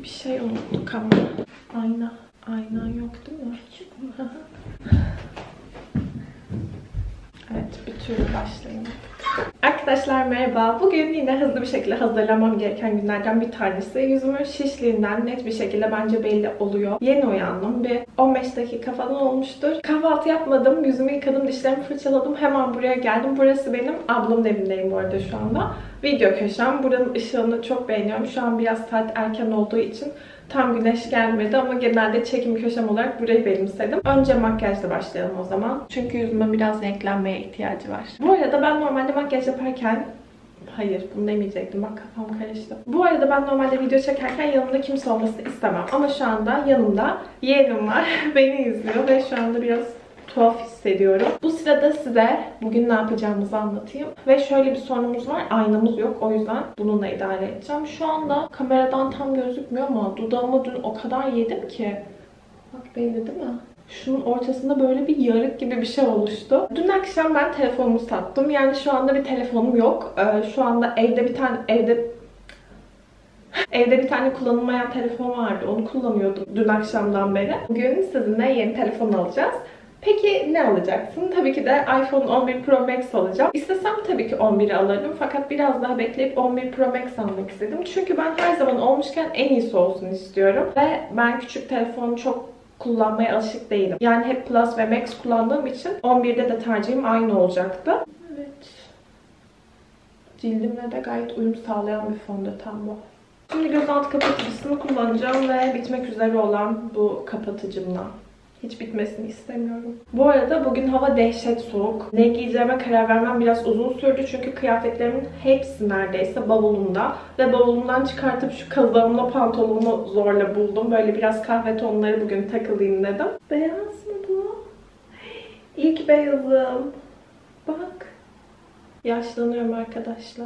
Bir şey unuttuk ama. Ayna. Aynan yok değil mi? Evet, bir türlü başlayayım. Arkadaşlar merhaba. Bugün yine hızlı bir şekilde hazırlamam gereken günlerden bir tanesi. Yüzümün şişliğinden net bir şekilde bence belli oluyor. Yeni uyandım. Bir 15 dakika falan olmuştur. Kahvaltı yapmadım. Yüzümü yıkadım, dişlerimi fırçaladım. Hemen buraya geldim. Burası benim ablamın evindeyim bu arada şu anda. Video köşem. Buranın ışığını çok beğeniyorum. Şu an biraz saat erken olduğu için tam güneş gelmedi ama genelde çekim köşem olarak burayı benimsedim. Önce makyajla başlayalım o zaman. Çünkü yüzüme biraz renklenmeye ihtiyacı var. Bu arada ben normalde makyaj yaparken... Hayır, bunu demeyecektim. Bak kafam karıştı. Bu arada ben normalde video çekerken yanımda kimse olmasını istemem. Ama şu anda yanımda yeğenim var. Beni izliyor ve şu anda biraz tuhaf hissediyorum. Bu sırada size bugün ne yapacağımızı anlatayım. Ve şöyle bir sorunumuz var. Aynamız yok. O yüzden bununla idare edeceğim. Şu anda kameradan tam gözükmüyor ama dudağıma dün o kadar yedim ki. Bak belli değil mi? Şunun ortasında böyle bir yarık gibi bir şey oluştu. Dün akşam ben telefonumu sattım. Yani şu anda bir telefonum yok. Şu anda evde bir tane kullanılmayan telefon vardı. Onu kullanıyordum dün akşamdan beri. Bugün sizinle yeni telefon alacağız. Peki ne alacaksın? Tabii ki de iPhone 11 Pro Max alacağım. İstesem tabii ki 11'i alırım. Fakat biraz daha bekleyip 11 Pro Max almak istedim. Çünkü ben her zaman olmuşken en iyisi olsun istiyorum. Ve ben küçük telefonu çok kullanmaya alışık değilim. Yani hep Plus ve Max kullandığım için 11'de de tercihim aynı olacaktı. Evet. Cildimle de gayet uyum sağlayan bir fondöten bu. Şimdi göz altı kapatıcısını kullanacağım ve bitmek üzere olan bu kapatıcımla. Hiç bitmesini istemiyorum. Bu arada bugün hava dehşet soğuk. Ne giyeceğime karar vermem biraz uzun sürdü. Çünkü kıyafetlerimin hepsi neredeyse bavulumda. Ve bavulumdan çıkartıp şu kazağımla pantolonumu zorla buldum. Böyle biraz kahve tonları bugün takılayım dedim. Beyaz mı bu? İlk beyazım. Bak. Yaşlanıyorum arkadaşlar.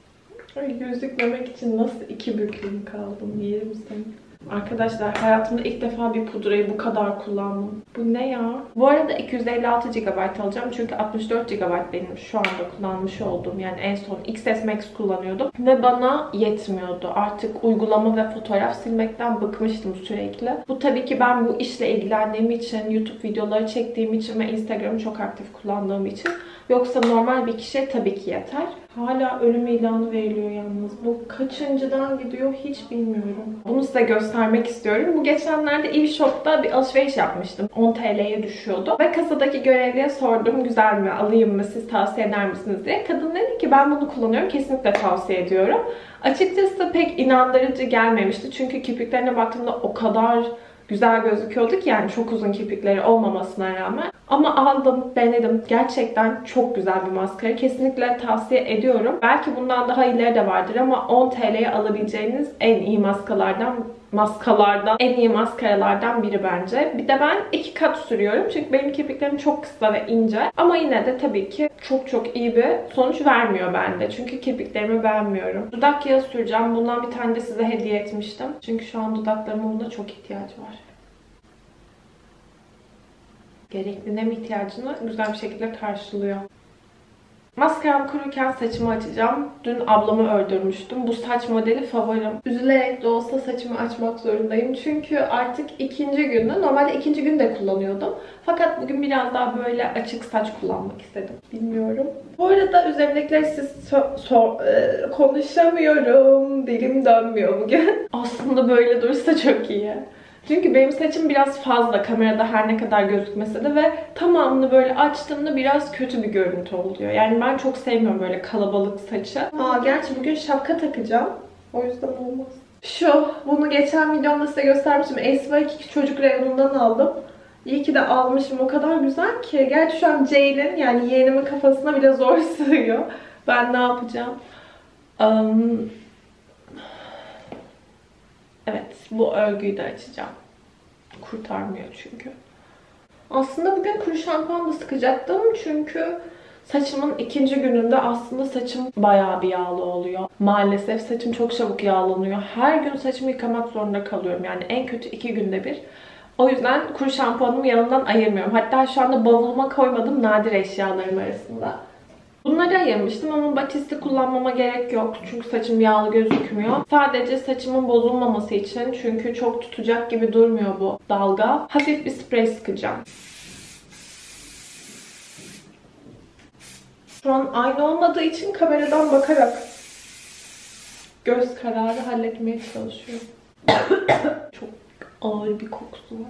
Ay, gözükmemek için nasıl iki büklüm kaldım. Yerim seni. Arkadaşlar hayatımda ilk defa bir pudrayı bu kadar kullandım. Bu ne ya? Bu arada 256 GB alacağım. Çünkü 64 GB benim şu anda kullanmış olduğum, yani en son XS Max kullanıyordum. Ve bana yetmiyordu. Artık uygulama ve fotoğraf silmekten bıkmıştım sürekli. Bu tabii ki ben bu işle ilgilendiğim için, YouTube videoları çektiğim için ve Instagram'ı çok aktif kullandığım için. Yoksa normal bir kişiye tabii ki yeter. Hala ölüm ilanı veriliyor yalnız. Bu kaçıncıdan gidiyor hiç bilmiyorum. Bunu size göstermek istiyorum. Bu geçenlerde e-shop'ta bir alışveriş yapmıştım. 10 TL'ye düşüyordu. Ve kasadaki görevliye sordum, güzel mi, alayım mı, siz tavsiye eder misiniz diye. Kadın dedi ki ben bunu kullanıyorum, kesinlikle tavsiye ediyorum. Açıkçası pek inandırıcı gelmemişti. Çünkü kirpiklerine baktığımda o kadar güzel gözüküyordu ki, yani çok uzun kirpikleri olmamasına rağmen. Ama aldım, denedim. Gerçekten çok güzel bir maskara. Kesinlikle tavsiye ediyorum. Belki bundan daha iyileri de vardır ama 10 TL'ye alabileceğiniz en iyi en iyi maskaralardan biri bence. Bir de ben 2 kat sürüyorum. Çünkü benim kirpiklerim çok kısa ve ince. Ama yine de tabii ki çok iyi bir sonuç vermiyor bende. Çünkü kirpiklerimi beğenmiyorum. Dudak yağı süreceğim. Bundan bir tane de size hediye etmiştim. Çünkü şu an dudaklarımın buna çok ihtiyacı var. Gerekli nem ihtiyacını güzel bir şekilde karşılıyor. Maskaram kururken saçımı açacağım. Dün ablamı ördürmüştüm. Bu saç modeli favorim. Üzülerek de olsa saçımı açmak zorundayım. Çünkü artık ikinci günü. Normalde ikinci gün de kullanıyordum. Fakat bugün biraz daha böyle açık saç kullanmak istedim. Bilmiyorum. Bu arada üzerimdekileri siz konuşamıyorum. Dilim dönmüyor bugün. Aslında böyle dursa çok iyi. Çünkü benim saçım biraz fazla kamerada her ne kadar gözükmese de ve tamamını böyle açtığımda biraz kötü bir görüntü oluyor. Yani ben çok sevmiyorum böyle kalabalık saçı. Gerçi bugün şapka takacağım. O yüzden olmaz. Bunu geçen videomda size göstermiştim. Esva2 çocuk reyonundan aldım. İyi ki de almışım. O kadar güzel ki. Gerçi şu an Ceylin, yani yeğenimin kafasına bile zor sığıyor. Ben ne yapacağım? Evet, bu örgüyü de açacağım. Kurtarmıyor çünkü. Aslında bugün kuru şampuan da sıkacaktım çünkü saçımın ikinci gününde aslında saçım bayağı bir yağlı oluyor. Maalesef saçım çok çabuk yağlanıyor. Her gün saçımı yıkamak zorunda kalıyorum. Yani en kötü 2 günde bir. O yüzden kuru şampuanımı yanından ayırmıyorum. Hatta şu anda bavuluma koymadım, nadir eşyalarım arasında. Bunları ayırmıştım ama batisti kullanmama gerek yok. Çünkü saçım yağlı gözükmüyor. Sadece saçımın bozulmaması için, çünkü çok tutacak gibi durmuyor bu dalga. Hafif bir sprey sıkacağım. Şu an aynı olmadığı için kameradan bakarak göz kararı halletmeye çalışıyorum. Çok ağır bir kokusu var.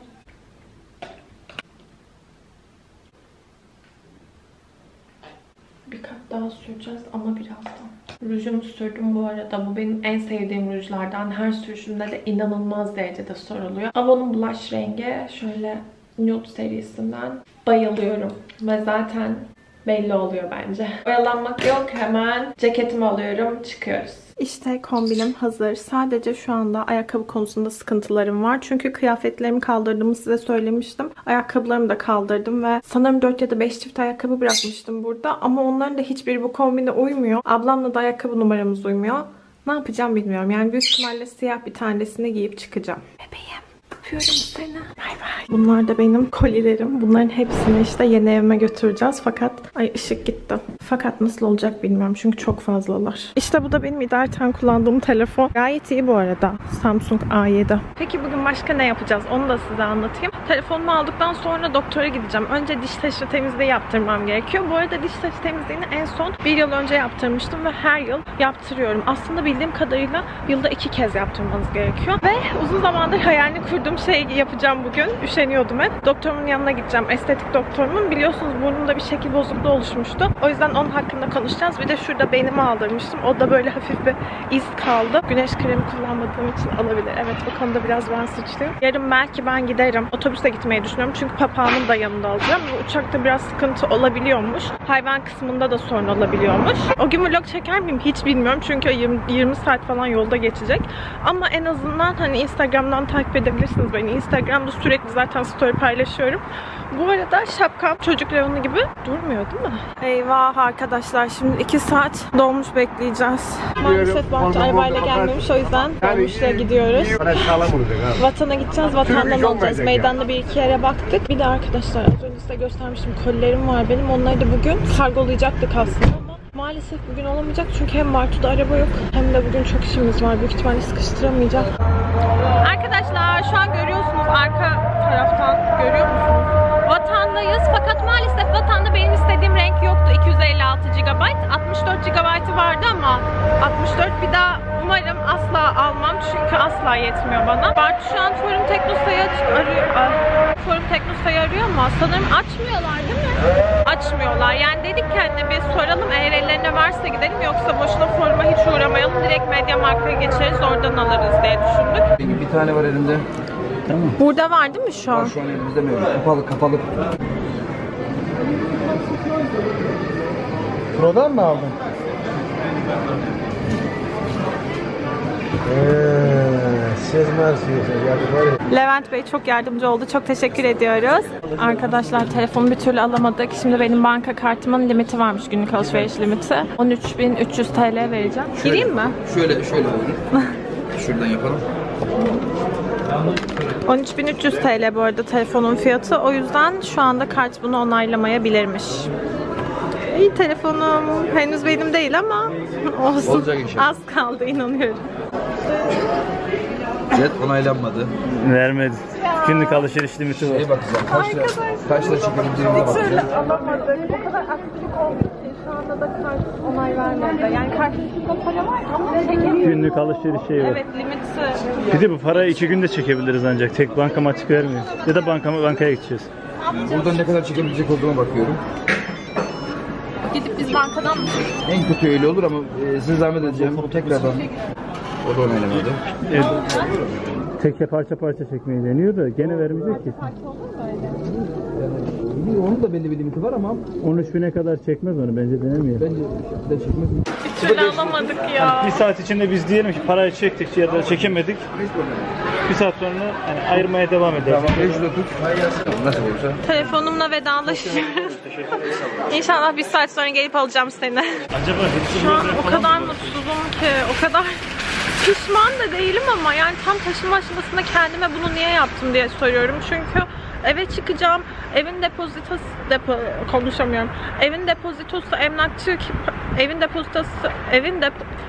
Bir kat daha süreceğiz ama birazdan. Rujumu sürdüm bu arada. Bu benim en sevdiğim rujlardan. Her sürüşümde de inanılmaz derecede soruluyor. Avon'un blush rengi şöyle nude serisinden bayılıyorum. Ve zaten belli oluyor bence. Oyalanmak yok. Hemen ceketimi alıyorum. Çıkıyoruz. İşte kombinim hazır. Sadece şu anda ayakkabı konusunda sıkıntılarım var. Çünkü kıyafetlerimi kaldırdığımı size söylemiştim. Ayakkabılarımı da kaldırdım ve sanırım 4 ya da 5 çift ayakkabı bırakmıştım burada. Ama onların da hiçbiri bu kombine uymuyor. Ablamla da ayakkabı numaramız uymuyor. Ne yapacağım bilmiyorum. Yani büyük ihtimalle siyah bir tanesini giyip çıkacağım. Bebeğim. Öpüyorum seni. Bay bay. Bunlar da benim kolilerim. Bunların hepsini işte yeni evime götüreceğiz. Fakat ay ışık gitti. Fakat nasıl olacak bilmiyorum. Çünkü çok fazlalar. İşte bu da benim idareten kullandığım telefon. Gayet iyi bu arada. Samsung A7. Peki bugün başka ne yapacağız? Onu da size anlatayım. Telefonumu aldıktan sonra doktora gideceğim. Önce diş taşı temizliği yaptırmam gerekiyor. Bu arada diş taşı temizliğini en son 1 yıl önce yaptırmıştım ve her yıl yaptırıyorum. Aslında bildiğim kadarıyla yılda 2 kez yaptırmanız gerekiyor. Ve uzun zamandır hayalini kurduğum şey yapacağım bugün. Üşeniyordum hep. Doktorumun yanına gideceğim. Estetik doktorumun. Biliyorsunuz burnumda bir şekil bozukluğu oluşmuştu. O yüzden onun hakkında konuşacağız. Bir de şurada beynimi aldırmıştım. O da böyle hafif bir iz kaldı. Güneş kremi kullanmadığım için olabilir. Evet, bu konuda biraz ben suçluyum. Yarın belki ben giderim. Otobüse gitmeyi düşünüyorum. Çünkü papağanımı da yanında alacağım. Ve uçakta biraz sıkıntı olabiliyormuş. Hayvan kısmında da sorun olabiliyormuş. O gün vlog çeker miyim hiç bilmiyorum. Çünkü 20 saat falan yolda geçecek. Ama en azından hani Instagram'dan takip edebilirsiniz beni. Instagram'da sürekli zaten story paylaşıyorum. Bu arada şapkam çocuk reyonu gibi durmuyor değil mi? Eyvah arkadaşlar, şimdi 2 saat dolmuş bekleyeceğiz. Maalesef Bahçe arabayla gelmemiş, o yüzden dolmuşla gidiyoruz. Vatana gideceğiz, vatandan alacağız. Meydanda 1-2 yere baktık. Bir de arkadaşlar az önce size göstermiştim, kolilerim var benim. Onları da bugün kargolayacaktık aslında ama maalesef bugün olamayacak çünkü hem Bartu'da araba yok hem de bugün çok işimiz var. Büyük ihtimalle sıkıştıramayacağım. Arkadaşlar şu an görüyorsunuz, arka taraftan görüyor musunuz? Vatandayız fakat maalesef vatanda benim istediğim renk yoktu. 256 GB, 64 GB vardı ama 64 bir daha umarım asla almam çünkü asla yetmiyor bana. Bartu şu an Forum Teknosa'yı arıyor. Forum Teknosa'yı arıyor ama sanırım açmıyorlar değil mi? Açmıyorlar. Yani dedik kendine bir soralım, eğer ellerine varsa gidelim, yoksa boşuna foruma hiç uğramayalım. Direkt MediaMarkt'a geçeriz, oradan alırız diye düşündük. Bir tane var elimde. Tamam. Burada var değil mi şu an? Şu an elimizde mi? Kapalı. Pro'dan mı aldın? Levent Bey çok yardımcı oldu. Çok teşekkür ediyoruz. Arkadaşlar telefonu bir türlü alamadık. Şimdi benim banka kartımın limiti varmış, günlük alışveriş limiti. 13.300 TL vereceğim. Gireyim mi? Şöyle buyurun. Şuradan yapalım. 13.300 TL bu arada telefonun fiyatı. O yüzden şu anda kart bunu onaylamayabilirmiş. İyi, telefonum henüz benim değil ama olsun. Olacak inşallah. Az kaldı, inanıyorum. Evet, onaylanmadı. Vermedi. Günlük alışveriş limiti var. Bakacağım. Kaçla çekebildiğime bakacağım. Şöyle alamadık. O kadar aksilik oldu ki şu anda da kart onay vermedi. Yani kartın üstünde para var ama çekemiyoruz. Günlük alışveriş şeyi var. Evet, limiti. Bir de bu parayı 2 günde çekebiliriz ancak. Tek bankamatik vermiyor. Ya da bankaya gideceğiz. Buradan ne kadar çekebilecek olduğuma bakıyorum. Gidip biz bankadan mı çekelim? En kötü öyle olur ama size zahmet edeceğim. Tekrardan. O da onaylamadı. Tekke parça çekmeyi deniyor da gene vermeyecek ki. Onun da belli bir limiti var ama 13.000'e kadar çekmez onu, bence denemiyor. bence de çekmez. Bir türlü alamadık ya. Bir saat içinde biz diyelim ki parayı çektik ya da çekemedik. Bir saat sonra yani ayırmaya devam ederiz. Tamam, 500'e tut. Nasıl olursa. Telefonumla vedalaşıyoruz. İnşallah bir saat sonra gelip alacağım seni. Acaba Şu an o kadar mutsuzum ki, o kadar pişman da değilim ama yani tam taşınma aşamasında kendime bunu niye yaptım diye soruyorum. Çünkü Eve çıkacağım. Evin depozitosu konuşamıyorum. Evin depozitosu emlakçı evin depozitosu Evin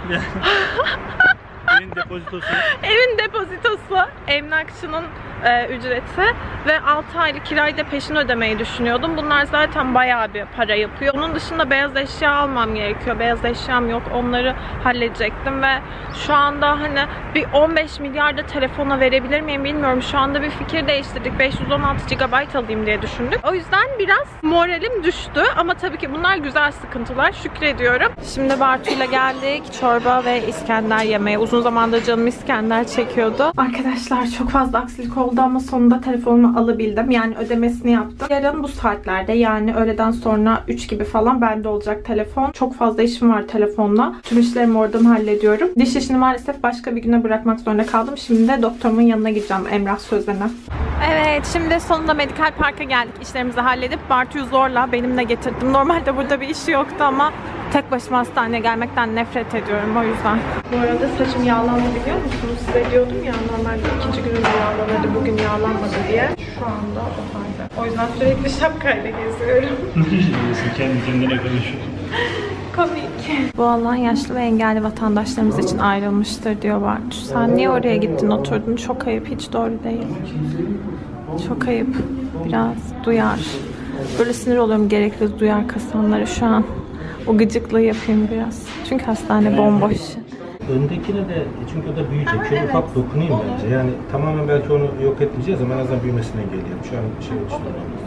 depozitosu. Evin depozitosu emlakçının ücreti ve 6 aylık kirayı da peşin ödemeyi düşünüyordum. Bunlar zaten bayağı bir para yapıyor. Onun dışında beyaz eşya almam gerekiyor. Beyaz eşyam yok. Onları halledecektim ve şu anda hani bir 15 milyar da telefona verebilir miyim bilmiyorum. Şu anda bir fikir değiştirdik. 516 GB alayım diye düşündük. O yüzden biraz moralim düştü ama tabii ki bunlar güzel sıkıntılar. Şükrediyorum. Şimdi Bartu'yla geldik. Çorba ve İskender yemeye. Uzun zamandır canım İskender çekiyordu. Arkadaşlar çok fazla aksilik oldu ama sonunda telefonumu alabildim. Yani ödemesini yaptım. Yarın bu saatlerde yani öğleden sonra 3 gibi falan bende olacak telefon. Çok fazla işim var telefonla. Tüm işlerimi oradan hallediyorum. Diş işini maalesef başka bir güne bırakmak zorunda kaldım. Şimdi de doktorumun yanına gideceğim, Emrah Sözen'e. Evet, şimdi sonunda Medikal Park'a geldik. İşlerimizi halledip Bartu'yu zorla benimle getirdim. Normalde burada bir işi yoktu ama tek başıma hastaneye gelmekten nefret ediyorum o yüzden. Bu arada saçım yağlandı biliyor musunuz? Size diyordum ya normalde ikinci günümde yağlanırdı, bugün yağlanmadı diye. Şu anda o halde. O yüzden sürekli şapkayla geziyorum. Kendi kendine konuşuyorsun. Komik. Bu alan yaşlı ve engelli vatandaşlarımız için ayrılmıştır diyor Bartu. Sen niye oraya gittin oturdun? Çok ayıp, hiç doğru değil. Çok ayıp. Biraz duyar. Böyle sinir oluyorum gerekli duyar kasanları şu an. O gıcıklığı yapayım biraz. Çünkü hastane bomboş. Öndekine de çünkü o da büyüyecek. Şöyle ufak dokunayım bence. Yani tamamen belki onu yok etmeyeceğiz ama en azından büyümesine engelleyelim. Şu an bir şey oluşturmamız.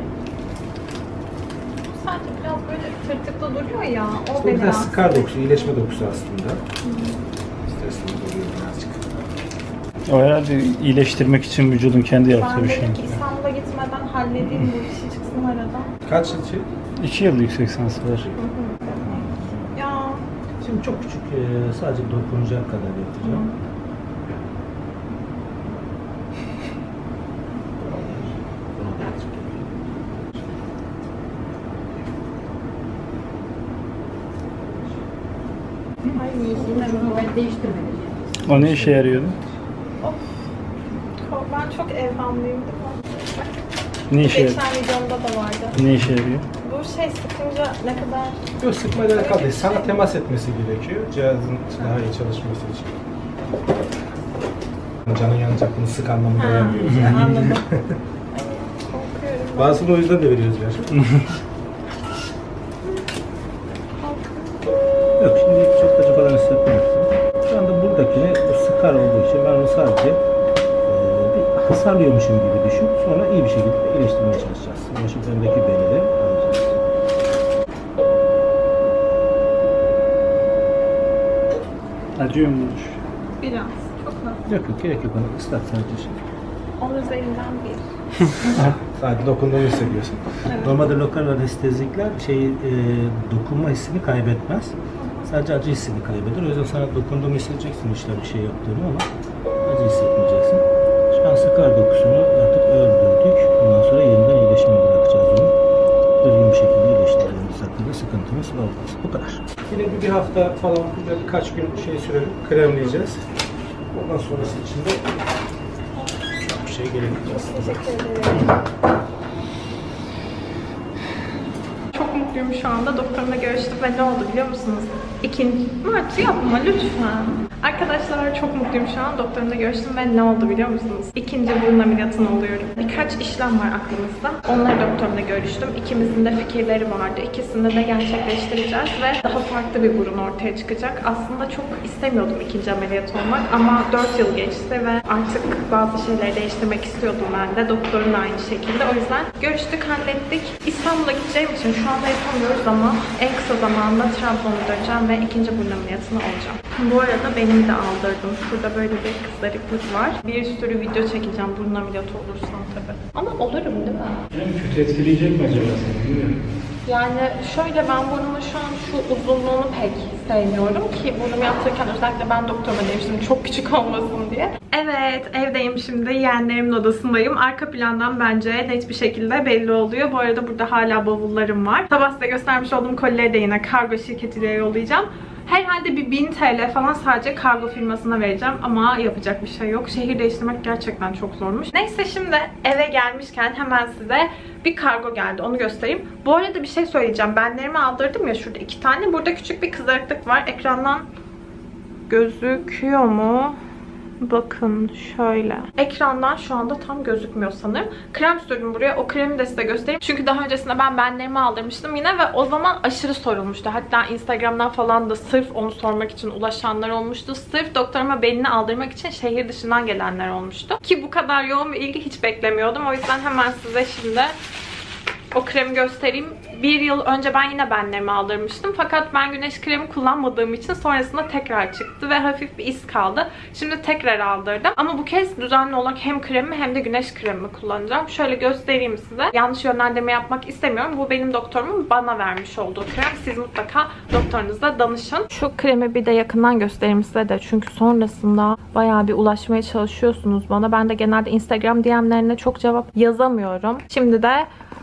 Sadece biraz böyle tırtıklı duruyor ya. O İşte biraz skar dokusu, iyileşme dokusu aslında. Stresli oluyor birazcık. O herhalde iyileştirmek için vücudun kendi yaptığı bir şey. Ben dedim ki İstanbul'a gitmeden halledeyim bu işi çıksın aradan. Kaç yıl şey? 2 yıl yüksek lisansı var. Ya. Şimdi çok küçük, sadece dokunacak kadar yapacağım. O ne işe yarıyordu? Ben çok evhamlıyım değil mi? Ne işe yarıyor? Geçen videomda da vardı. Ne işe yarıyor? Bu şey sıkınca ne kadar... Yok, sıkmayla alakalı değil. Sana temas etmesi gerekiyor cihazın daha iyi çalışması için. Canın yanacak, bunu sık anlamında vermiyoruz. Yani. Anladım. Korkuyorum. Bazısını o yüzden de veriyoruz gerçekten. Yok, şimdi çok da falan hissetmiyorsun. Şu anda buradakine bu sıkar olduğu için ben onu sadece bir hasarlıyormuşum gibi düşün. Sonra iyi bir şekilde iyileştirmeye çalışacağız. Yani şu üzerindeki beni de alacağız. Acıyor mu? Biraz. Çok az. Yok gerek yok, onu ıslat sadece şimdi. 10 üzerinden 1. Sadece dokunduğunu hissediyorsun. Evet. Normalde lokal anestezikler dokunma hissini kaybetmez. Sadece acı hissini kaybeder. O yüzden sana dokunduğunu hissedeceksin işte bir şey yaptığını ama acı hissetmeyeceksin. Şu an sıkar dokusunu artık öldürdük. Ondan sonra yeniden iyileşmeye bırakacağız onu. Düzgün bir şekilde iyileştireceğimiz hakkında sıkıntımız olmaz. Bu kadar. Yine bir hafta falan, birkaç gün sürelim, kremleyeceğiz. Ondan sonrası için de bir şey gerekmeyeceğiz. Çok mutluyum şu anda. Doktorumla görüştük ve ne oldu biliyor musunuz? Mert yapma lütfen. Arkadaşlar çok mutluyum şu an. Doktorumla görüştüm ve ne oldu biliyor musunuz? 2. burun ameliyatını oluyorum. Birkaç işlem var aklımızda. Onları doktorumla görüştüm. İkimizin de fikirleri vardı. İkisini de gerçekleştireceğiz ve daha farklı bir burun ortaya çıkacak. Aslında çok istemiyordum 2. ameliyat olmak ama 4 yıl geçti ve artık bazı şeyleri değiştirmek istiyordum ben de. Doktorun da aynı şekilde. O yüzden görüştük, hallettik. İstanbul'a gideceğim için şu anda yapamıyoruz ama en kısa zamanda Trabzon'a döneceğim ve 2. burun ameliyatını olacağım. Bu arada benim de aldırdım. Şurada böyle bir kızarıklık var. Bir sürü video çekeceğim burun ameliyatı olursam tabii. Ama olurum değil mi? Kötü etkileyecek mi acaba seni? Bilmiyorum. Yani şöyle, ben burnumun şu an şu uzunluğunu pek sevmiyorum ki burnumu yaptırırken özellikle ben doktoruma demiştim çok küçük olmasın diye. Evet, evdeyim şimdi, yeğenlerimin odasındayım. Arka plandan bence net bir şekilde belli oluyor. Bu arada burada hala bavullarım var. Sabah size göstermiş olduğum kolileri de yine kargo şirketiyle yollayacağım. Herhalde bir 1000 TL falan sadece kargo firmasına vereceğim ama yapacak bir şey yok. Şehir değiştirmek gerçekten çok zormuş. Neyse, şimdi eve gelmişken hemen size bir kargo geldi. Onu göstereyim. Bu arada bir şey söyleyeceğim. Benlerimi aldırdım ya, şurada 2 tane. Burada küçük bir kızarıklık var. Ekrandan gözüküyor mu? Bakın şöyle. Ekrandan şu anda tam gözükmüyor sanırım. Krem sürdüm buraya. O kremi de size göstereyim. Çünkü daha öncesinde ben benlerimi aldırmıştım yine ve o zaman aşırı sorulmuştu. Hatta Instagram'dan falan da sırf onu sormak için ulaşanlar olmuştu. Sırf doktoruma benini aldırmak için şehir dışından gelenler olmuştu. Ki bu kadar yoğun bir ilgi hiç beklemiyordum. O yüzden hemen size şimdi o kremi göstereyim. 1 yıl önce ben yine benlerimi aldırmıştım. Fakat ben güneş kremi kullanmadığım için sonrasında tekrar çıktı ve hafif bir iz kaldı. Şimdi tekrar aldırdım. Ama bu kez düzenli olarak hem kremi hem de güneş kremimi kullanacağım. Şöyle göstereyim size. Yanlış yönlendirme yapmak istemiyorum. Bu benim doktorumun bana vermiş olduğu krem. Siz mutlaka doktorunuza danışın. Şu kremi bir de yakından göstereyim size de. Çünkü sonrasında bayağı bir ulaşmaya çalışıyorsunuz bana. Ben de genelde Instagram DM'lerine çok cevap yazamıyorum. Şimdi de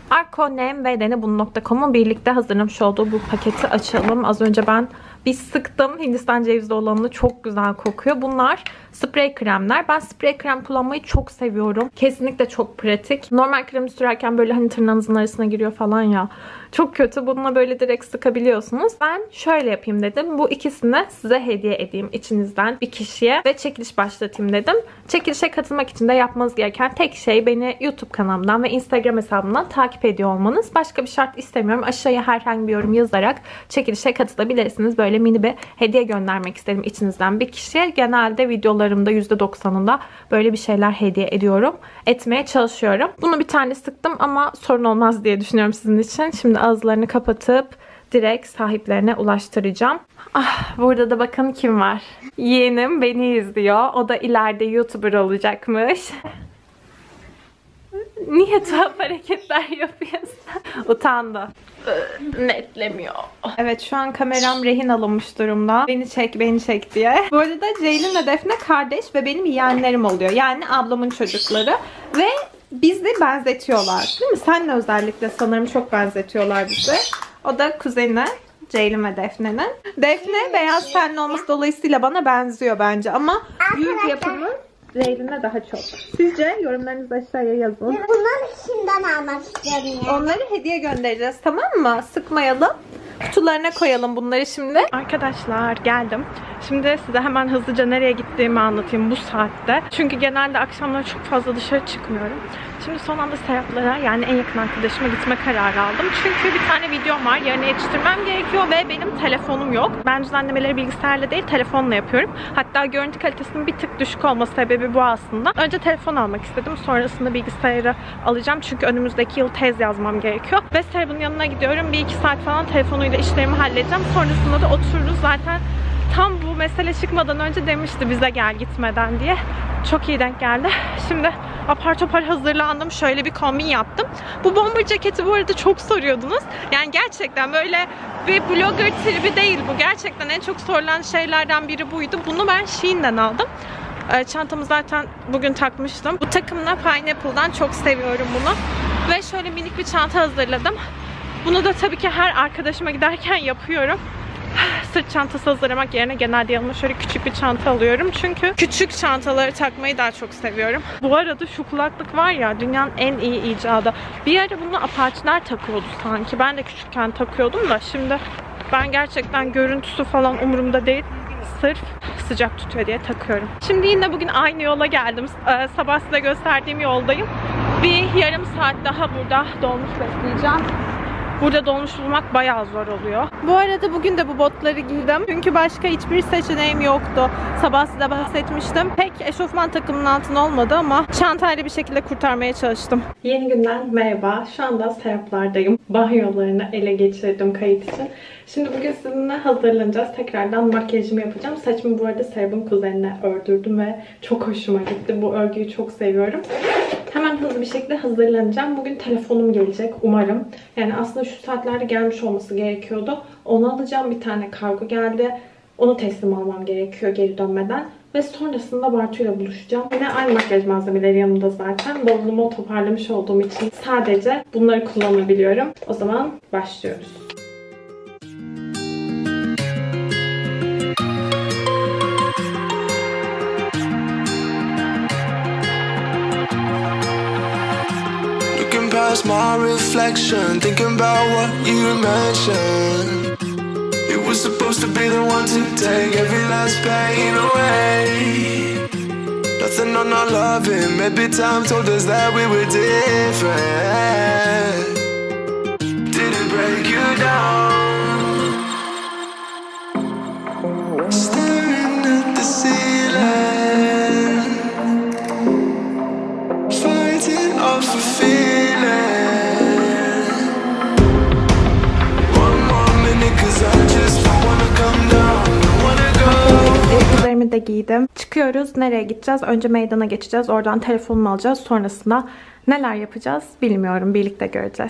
arkonemvedeni.com'un birlikte hazırlamış olduğu bu paketi açalım. Az önce ben bir sıktım. Hindistan cevizli olanını, çok güzel kokuyor. Bunlar sprey kremler. Ben sprey krem kullanmayı çok seviyorum. Kesinlikle çok pratik. Normal kremi sürerken böyle hani tırnağınızın arasına giriyor falan ya. Çok kötü. Bununla böyle direkt sıkabiliyorsunuz. Ben şöyle yapayım dedim. Bu ikisini size hediye edeyim içinizden bir kişiye ve çekiliş başlatayım dedim. Çekilişe katılmak için de yapmanız gereken tek şey beni YouTube kanalımdan ve Instagram hesabımdan takip ediyor olmanız. Başka bir şart istemiyorum. Aşağıya herhangi bir yorum yazarak çekilişe katılabilirsiniz. Böyle mini bir hediye göndermek istedim içinizden bir kişiye. Genelde videolarımda %90'ında böyle bir şeyler hediye ediyorum. Etmeye çalışıyorum. Bunu bir tane sıktım ama sorun olmaz diye düşünüyorum sizin için. Şimdi ağızlarını kapatıp direkt sahiplerine ulaştıracağım. Ah, burada da bakın kim var. Yeğenim beni izliyor. O da ileride YouTuber olacakmış. Niye tuhaf hareketler yapıyorsun? Utandı. Netlemiyor. Evet, şu an kameram rehin alınmış durumda. Beni çek, beni çek diye. Bu arada Ceylin ve Defne kardeş ve benim yeğenlerim oluyor. Yani ablamın çocukları. Ve bizi benzetiyorlar. Değil mi? Senle özellikle sanırım çok benzetiyorlar bizi. O da kuzeni Ceylin ve Defne'nin. Defne beyaz tenli olması dolayısıyla bana benziyor bence ama yüz yapımı Ceylin'e daha çok. Sizce? Yorumlarınızı aşağıya yazın. Bunları şimdiden almak istiyorum ya. Onları hediye göndereceğiz, tamam mı? Sıkmayalım. Kutularına koyalım bunları şimdi. Arkadaşlar geldim. Şimdi size hemen hızlıca nereye gittiğimi anlatayım bu saatte. Çünkü genelde akşamları çok fazla dışarı çıkmıyorum. Şimdi son anda Seraplara, yani en yakın arkadaşıma gitme kararı aldım. Çünkü bir tane videom var. Yarın yetiştirmem gerekiyor ve benim telefonum yok. Ben düzenlemeleri bilgisayarla değil telefonla yapıyorum. Hatta görüntü kalitesinin bir tık düşük olması sebebi bu aslında. Önce telefon almak istedim. Sonrasında bilgisayarı alacağım. Çünkü önümüzdeki yıl tez yazmam gerekiyor. Ve Serap'ın yanına gidiyorum. 1-2 saat falan telefonuyla işlerimi halledeceğim. Sonrasında da otururuz. Zaten tam bu mesele çıkmadan önce demişti bize gel gitmeden diye. Çok iyi denk geldi. Şimdi apar topar hazırlandım. Şöyle bir kombin yaptım. Bu bomber ceketi bu arada çok soruyordunuz. Yani gerçekten böyle bir blogger tribi değil bu. Gerçekten en çok sorulan şeylerden biri buydu. Bunu ben Shein'den aldım. Çantamı zaten bugün takmıştım. Bu takımla Pineapple'dan çok seviyorum bunu. Ve şöyle minik bir çanta hazırladım. Bunu da tabii ki her arkadaşıma giderken yapıyorum. Sırt çantası hazırlamak yerine genelde yanıma şöyle küçük bir çanta alıyorum. Çünkü küçük çantaları takmayı daha çok seviyorum. Bu arada şu kulaklık var ya, dünyanın en iyi icadı. Bir ara bunu Apache'ler takıyordu sanki. Ben de küçükken takıyordum da şimdi ben gerçekten görüntüsü falan umurumda değil. Sırf sıcak tutuyor diye takıyorum. Şimdi yine bugün aynı yola geldim. Sabah size gösterdiğim yoldayım. Bir yarım saat daha burada dolmuş bekleyeceğim. Burada dolmuş bulmak bayağı zor oluyor. Bu arada bugün de bu botları giydim. Çünkü başka hiçbir seçeneğim yoktu. Sabah size bahsetmiştim. Pek eşofman takımının altında olmadı ama çantayla bir şekilde kurtarmaya çalıştım. Yeni günden merhaba. Şu anda Seraplardayım. Banyolarını ele geçirdim kayıt için. Şimdi bugün sizinle hazırlanacağız. Tekrardan makyajımı yapacağım. Saçımı bu arada Serap'ın kuzenine ördürdüm ve çok hoşuma gitti. Bu örgüyü çok seviyorum. Hemen hızlı bir şekilde hazırlanacağım. Bugün telefonum gelecek umarım. Yani aslında şu saatlerde gelmiş olması gerekiyordu. Onu alacağım. Bir tane kargo geldi. Onu teslim almam gerekiyor geri dönmeden. Ve sonrasında Bartu'yla buluşacağım. Yine aynı makyaj malzemeleri yanımda zaten. Bavulumu toparlamış olduğum için sadece bunları kullanabiliyorum. O zaman başlıyoruz. lost my reflection, thinking about what you mentioned. You were supposed to be the one to take every last pain away. Nothing on our loving, maybe time told us that we were different. Did it break you down? Staring at the ceiling, fighting off a feeling. One more minute, 'cause I just don't wanna come down, don't wanna go. Üzerimi de giydim. Çıkıyoruz. Nereye gideceğiz? Önce meydana geçeceğiz. Oradan telefonumu alacağız. Sonrasında neler yapacağız bilmiyorum. Birlikte göreceğiz.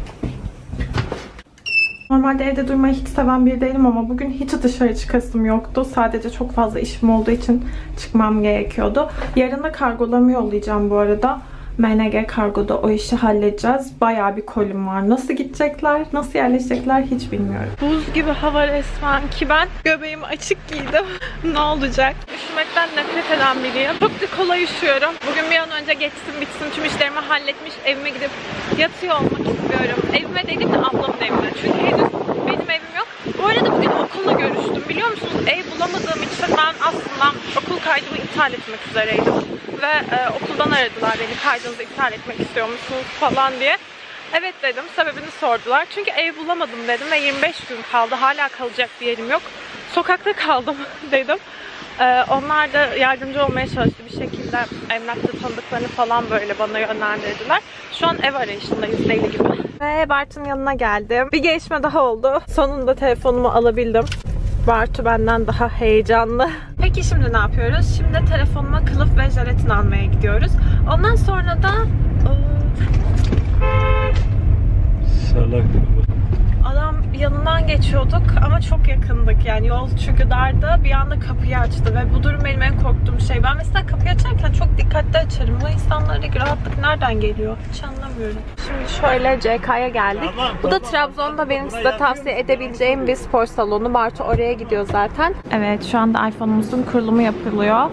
Normalde evde durmayı hiç seven biri değilim ama bugün hiç dışarı çıkasım yoktu. Sadece çok fazla işim olduğu için çıkmam gerekiyordu. Yarın da kargolarımı yollayacağım bu arada. MNG Kargo'da o işi halledeceğiz. Bayağı bir kolim var. Nasıl gidecekler, nasıl yerleşecekler hiç bilmiyorum. Buz gibi hava resmen ki ben göbeğimi açık giydim. Ne olacak? Üşümekten nefret eden biriyim. Çok da kolay üşüyorum. Bugün bir an önce geçsin bitsin, tüm işlerimi halletmiş evime gidip yatıyor olmak istiyorum. Evime dedim de ablamın evine. Çünkü henüz benim evim yok. Bu arada bugün okulla görüştüm. Biliyor musunuz? Ev bulamadığım için ben aslında okul kaydımı iptal etmek üzereydim. Ve okuldan aradılar beni, kaydınızı iptal etmek istiyor musunuz falan diye. Evet dedim, sebebini sordular. Çünkü ev bulamadım dedim ve 25 gün kaldı. Hala kalacak bir yerim yok. Sokakta kaldım dedim. Onlar da yardımcı olmaya çalıştı bir şekilde. Emlakta tanıdıklarını falan böyle bana yönlendirdiler. Şu an ev arayışındayız deli gibi. Ve Bartu'nun yanına geldim. Bir gelişme daha oldu. Sonunda telefonumu alabildim. Bartu benden daha heyecanlı. Peki şimdi ne yapıyoruz? Şimdi telefonuma kılıf ve jelatin almaya gidiyoruz. Ondan sonra da... Salak. Adam yanından geçiyorduk ama çok yakındık. Yani yol çünkü dardı. Bir anda kapıyı açtı ve bu durum benim en korktuğum şey. Ben mesela kapıyı açarken çok dikkatli açarım. Bu insanlardaki rahatlık nereden geliyor? Hiç anlamıyorum. Şimdi şöyle CK'ya geldik. Bu da Trabzon'da benim size tavsiye edebileceğim bir spor salonu. Bartu oraya gidiyor zaten. Evet, şu anda iPhone'umuzun kurulumu yapılıyor.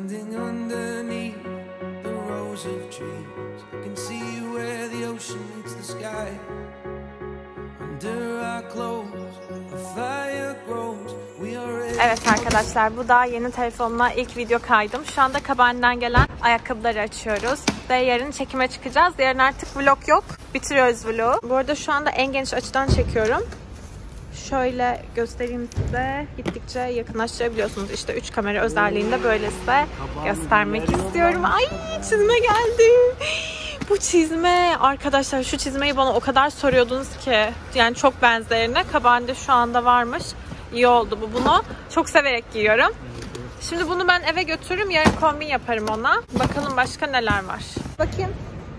Evet arkadaşlar, bu da yeni telefonla ilk video kaydım. Şu anda Kaban'dan gelen ayakkabıları açıyoruz. Ve yarın çekime çıkacağız. Yarın artık vlog yok. Bitiriyoruz vlogu. Bu arada şu anda en geniş açıdan çekiyorum. Şöyle göstereyim size. Gittikçe yakınlaştırabiliyorsunuz. İşte 3 kamera özelliğinde böyle size göstermek istiyorum. Ay, çizme geldi. Bu çizme arkadaşlar, şu çizmeyi bana o kadar soruyordunuz ki. Yani çok benzerine. Kaban'da şu anda varmış. İyi oldu bu. Bunu çok severek giyiyorum. Şimdi bunu ben eve götürürüm. Yarın kombin yaparım ona. Bakalım başka neler var. Bakayım.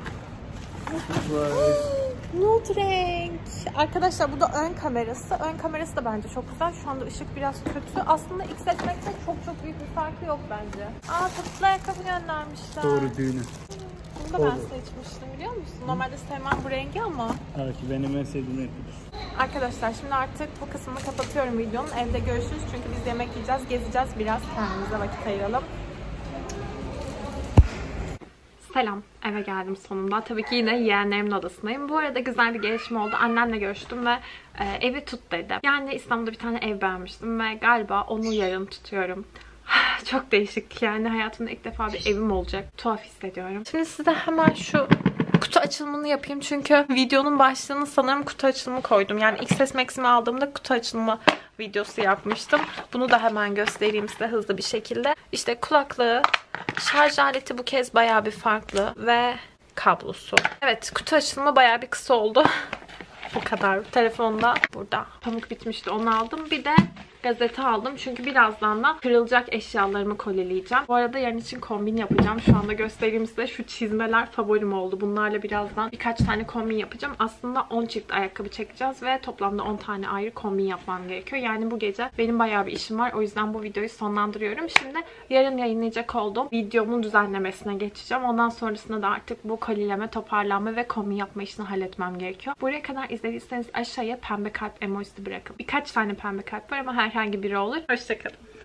Nude renk. Arkadaşlar bu da ön kamerası. Ön kamerası da bence çok güzel. Şu anda ışık biraz kötü. Aslında X etmekte çok büyük bir farkı yok bence. Aa, tatlı ayakkabı göndermişler. Doğru, düğünü. Bunu da ben seçmiştim, biliyor musun? Normalde sevmem bu rengi ama. Evet, benim en sevdiğim renktir. Arkadaşlar şimdi artık bu kısmını kapatıyorum videonun. Evde görüşürüz çünkü biz yemek yiyeceğiz, gezeceğiz. Biraz kendimize vakit ayıralım. Selam. Eve geldim sonunda. Tabii ki yine yeğenlerimin odasındayım. Bu arada güzel bir gelişme oldu. Annemle görüştüm ve evi tut dedi. Yani İstanbul'da bir tane ev beğenmiştim ve galiba onu yarın tutuyorum. Çok değişik. Yani hayatımda ilk defa bir evim olacak. Tuhaf hissediyorum. Şimdi size hemen şu kutu açılımını yapayım. Çünkü videonun başlığını sanırım kutu açılımı koydum. Yani XS Max'imi aldığımda kutu açılımı videosu yapmıştım. Bunu da hemen göstereyim size hızlı bir şekilde. İşte kulaklığı, şarj aleti bu kez bayağı bir farklı ve kablosu. Evet, kutu açılımı bayağı bir kısa oldu. Bu kadar. Telefonda burada. Pamuk bitmişti, onu aldım. Bir de gazete aldım. Çünkü birazdan da kırılacak eşyalarımı koleleyeceğim. Bu arada yarın için kombin yapacağım. Şu anda göstereyim size. Şu çizmeler favorim oldu. Bunlarla birazdan birkaç tane kombin yapacağım. Aslında 10 çift ayakkabı çekeceğiz ve toplamda 10 tane ayrı kombin yapmam gerekiyor. Yani bu gece benim bayağı bir işim var. O yüzden bu videoyu sonlandırıyorum. Şimdi yarın yayınlayacak olduğum videomun düzenlemesine geçeceğim. Ondan sonrasında da artık bu kolileme, toparlanma ve kombin yapma işini halletmem gerekiyor. Buraya kadar izlediyseniz aşağıya pembe kalp emojisi bırakın. Birkaç tane pembe kalp var ama herhangi biri olur. Hoşçakalın.